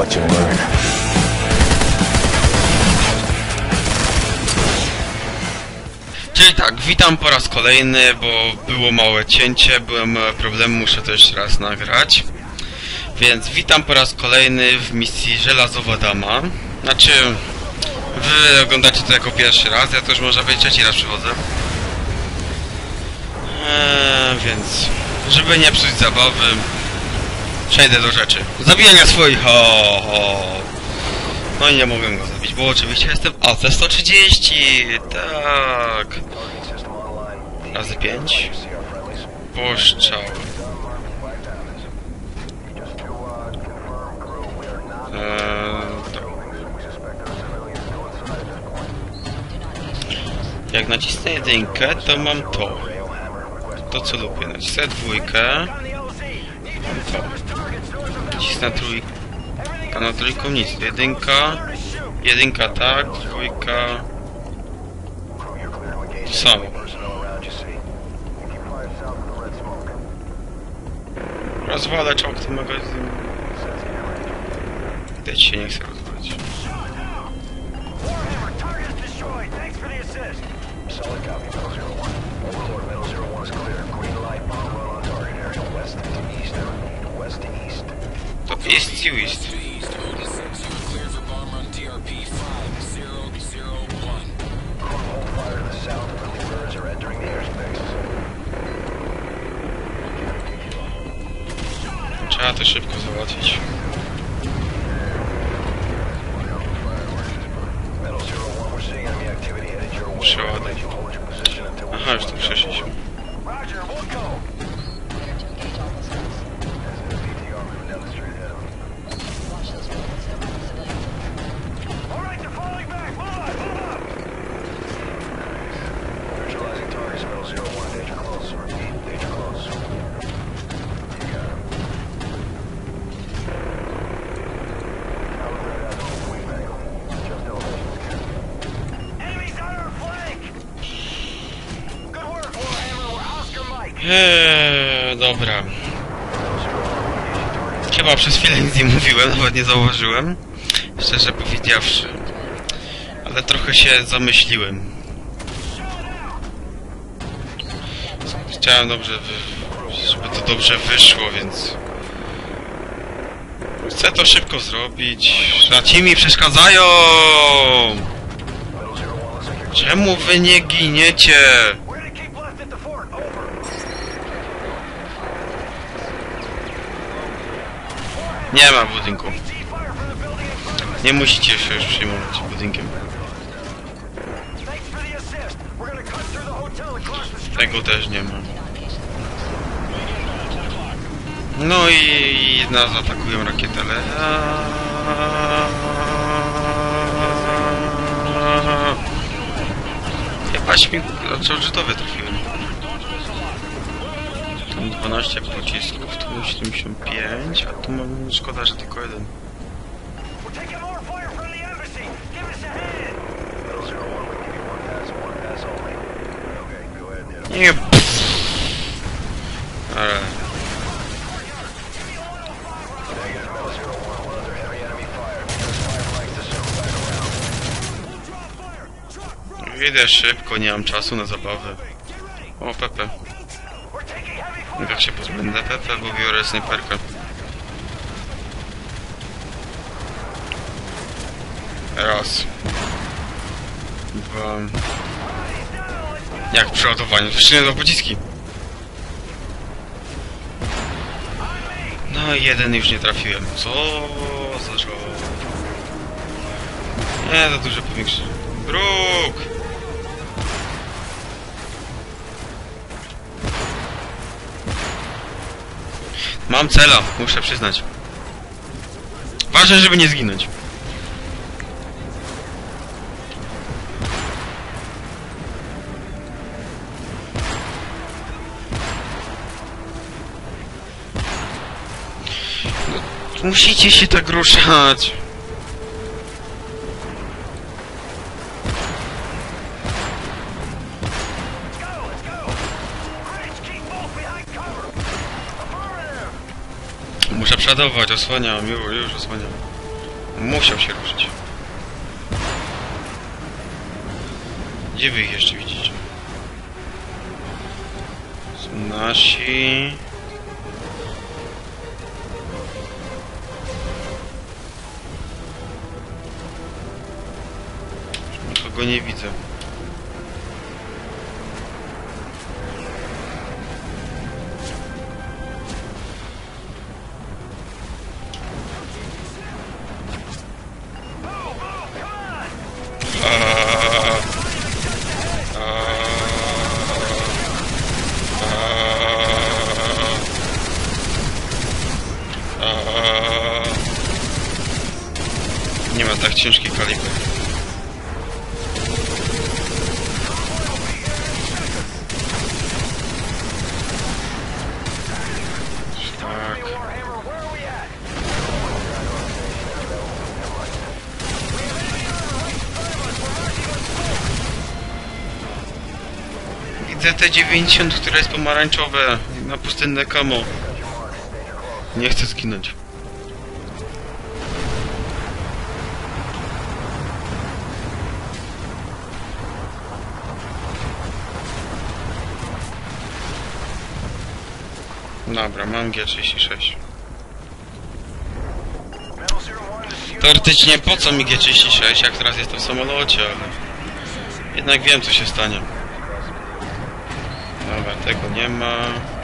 Czyli tak, witam po raz kolejny, bo było małe cięcie, byłem małe problemy, muszę to jeszcze raz nagrać. Więc witam po raz kolejny w misji Żelazowa Dama. Znaczy, wy oglądacie to jako pierwszy raz, ja to już można powiedzieć trzeci raz przychodzę. Więc, żeby nie psuć zabawy, przejdę do rzeczy. Zabijania swoich, No i nie mogłem go zabić, bo oczywiście jestem AC-130, tak. Razy 5. Poszczał. Jak nacisnę jedynkę, to mam to. To co lubię. Nacisnę dwójkę. Mam to. Nacisnę trójkę. Na trójką nic. Jedynka. Jedynka tak. Dwójka. To samo. Rozwalę czołg ten magazyn. Widać się nie chce rozwalić. To east to east. Trzeba to szybko załatwić. Przeładuj. Aha, już tu przeszliśmy. Dobra. Chyba przez chwilę nic nie mówiłem, nawet nie zauważyłem. Szczerze powiedziawszy. Ale trochę się zamyśliłem. Chciałem dobrze, żeby to dobrze wyszło, więc... Chcę to szybko zrobić. A ci mi przeszkadzają! Czemu wy nie giniecie? Nie ma budynku. Nie musicie się już przejmować budynkiem. Tego też nie ma. No i nas atakują rakiety, ale... Chyba odrzutowe trafiłem. Tam 12 pocisków, tu 75, a tu mam... Szkoda, że tylko jeden. Nie. Ale... Idę szybko, nie mam czasu na zabawę. O, Pepe. Jak się pozbędę Pepe, bo biorę snajperkę. Raz. Dwa. Jak przeładowanie? Wszyscy do pociski. No i jeden już nie trafiłem. Co za żoł. Nie, za duże powiększenie. Bruk! Mam cela, muszę przyznać. Ważne, żeby nie zginąć. No, musicie się tak ruszać. Muszę przodować, osłaniam, już osłaniam. Musiał się ruszyć. Gdzie wy ich jeszcze widzicie? Są nasi. Nikogo nie widzę. Nie ma tak ciężki kaliber. Tak. Widzę te 90, które jest pomarańczowe na pustynne kamo. Nie chcę zginąć. Dobra, mam G36. Teoretycznie po co mi G36, jak teraz jestem w samolocie, ale jednak wiem, co się stanie. Dobra, tego nie ma.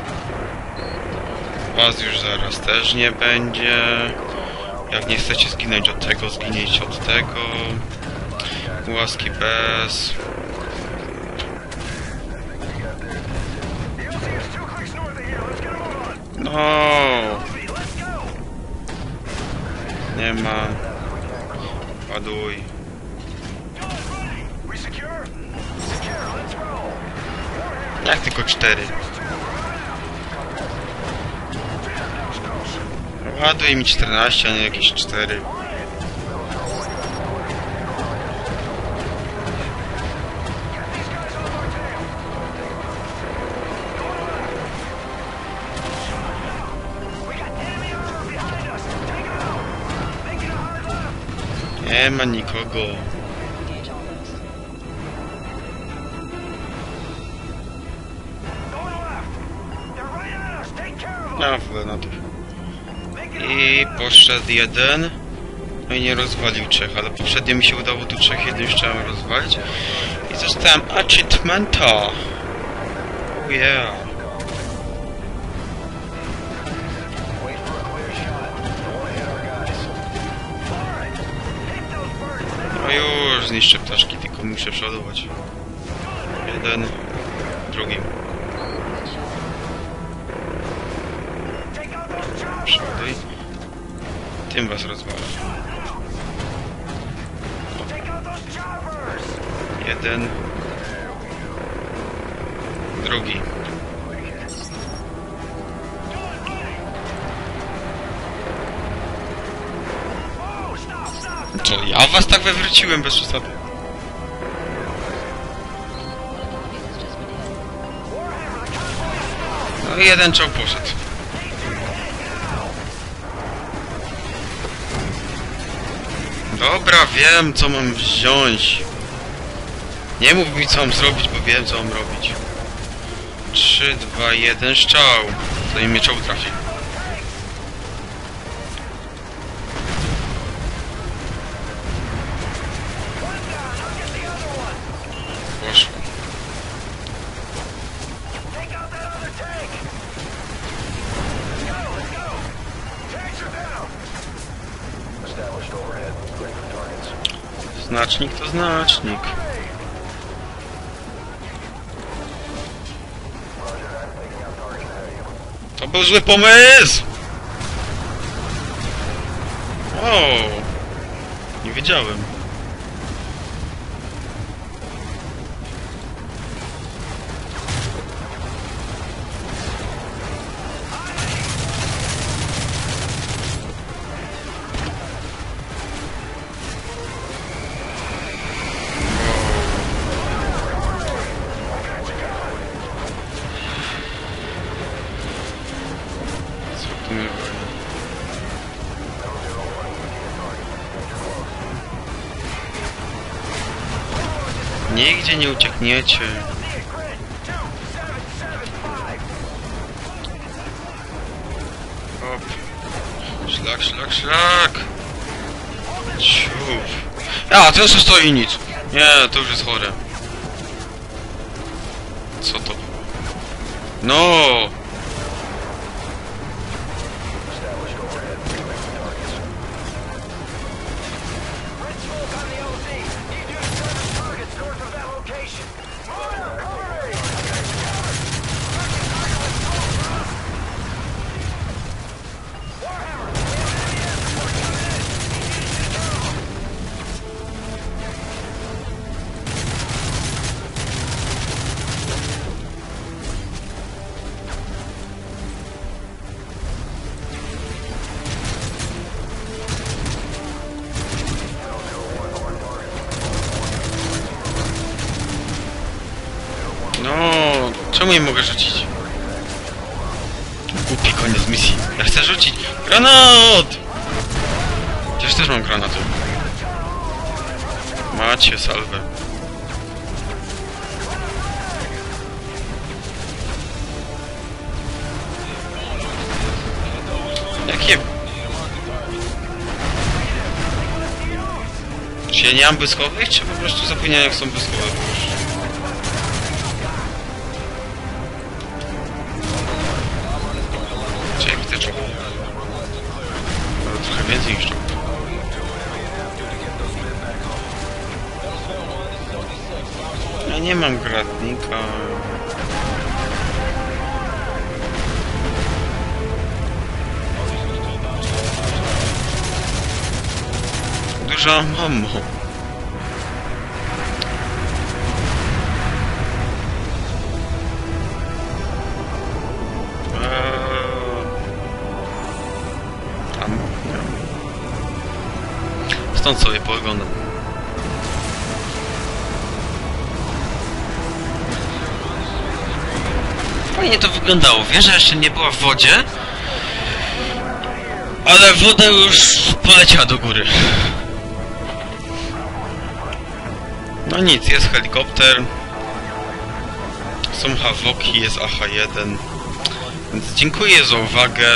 Was już zaraz też nie będzie. Jak nie chcecie zginąć od tego, zginiecie od tego. Łaski bez. No. Nie ma. Ładuj. Jak tylko 4. Ładuj mi 14, a nie jakieś 4. Nie ma nikogo. Ja w ogóle na to. I poszedł jeden. No i nie rozwalił 3, ale poprzednio mi się udało tu 3, jednym chciałem rozwalić. I dostałem achievementa. Oh yeah. No już zniszczę ptaszki, tylko muszę przodować. Jeden, drugi. Przoduj. Tym was rozwalę. Jeden. Drugi. Co, ja was tak wywróciłem bez przesady? No i jeden czołg poszedł. Dobra, wiem co mam wziąć. Nie mów mi co mam zrobić, bo wiem co mam robić. 3, 2, 1, strzał. Zanim mnie czołg trafi. Poszło. Znacznik to znacznik. To był zły pomysł! O, nie wiedziałem. Nigdzie nie uciekniecie. Hop. Szlak, szlak, szlak. Ciuf. A, to jeszcze stoi nic. Nie, to już jest chore. Co to było? No! No, czemu nie mogę rzucić? Głupi koniec misji. Ja chcę rzucić. Granat! Przecież też mam granaty. Macie salwę. Jakie... Czy ja nie mam błyskowych, czy po prostu zapomniałem jak są błyskowe? Czekaj, widzę czołg. Ale trochę więcej niż czołg. Ja nie mam gradnika. Duża mamo. Stąd sobie pooglądam. Fajnie to wyglądało. Wieża jeszcze nie była w wodzie, ale woda już poleciała do góry. No nic, jest helikopter. Są Havoki, jest AH-1. Więc dziękuję za uwagę.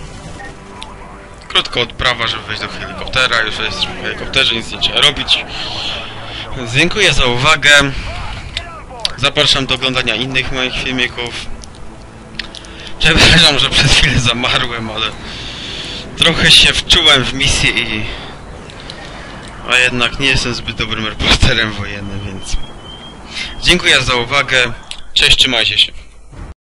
Krótka odprawa, żeby wejść do helikoptera. Już jesteśmy w helikopterze, nic nie trzeba robić. Więc dziękuję za uwagę. Zapraszam do oglądania innych moich filmików. Przepraszam, że przez chwilę zamarłem, ale trochę się wczułem w misję i... A jednak nie jestem zbyt dobrym reporterem wojennym, więc... Dziękuję za uwagę. Cześć, trzymajcie się.